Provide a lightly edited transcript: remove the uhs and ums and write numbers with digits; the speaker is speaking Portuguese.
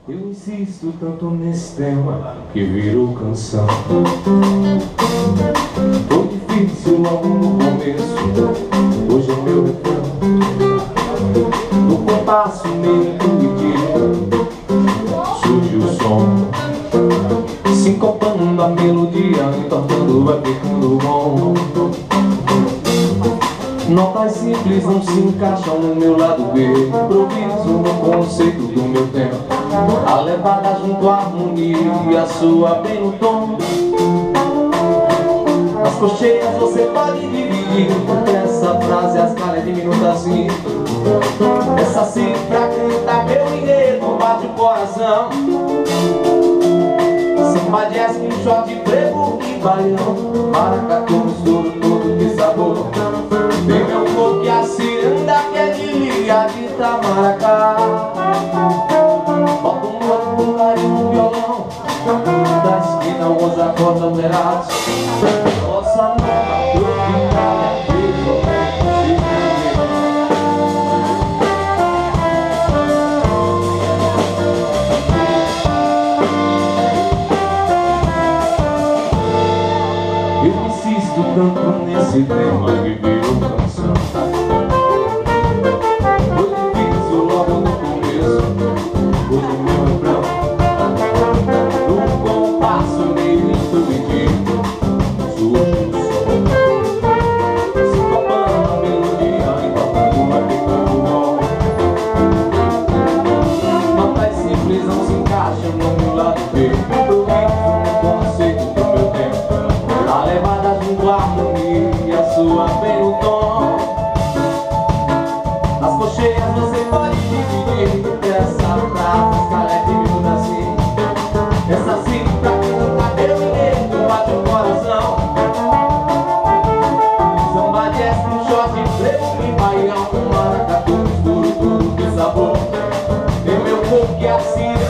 Eu insisto tanto nesse tema que virou canção. Foi difícil logo no começo, hoje é meu refrão. No compasso meio intuitivo surge o som, sincopando a melodia, entortando, vai ficando bom. Notas simples não se encaixam no meu lado B. Improviso no conceito do meu tempo, a levada junto à harmonia, soa bem no tom. As cocheias você pode dividir, porque essa frase, a escala é diminuta assim. Essa cifra canta meu enredo, bate o coração. Samba jazz com shot, frevo e baião, maracatu, mistura tudo de sabor. Vem meu corpo e a ciranda que é de liga de Itamaracá. Bota um outro com carinho no violão, da esquina alguns acordes alterados. Nossa nova tropical é eu insisto tanto nesse tema que virou canção. Foi difícil logo no começo, hoje é meu refrão. No compasso meio intuitivo surge o som, sincopando a melodia, entortando, vai ficando bom. Notas simples não se encaixam no meu lado B. Improviso no conceito do meu tempo, a levada junto à harmonia, sua bem no tom. As cocheias você pode dividir, essa frase, escala é diminuta assim. Essa cifra canta meu enredo, bate o coração. Samba jazz com shot, frevo e baião, maracatu, mistura tudo de sabor. Tem meu corpo que é assim.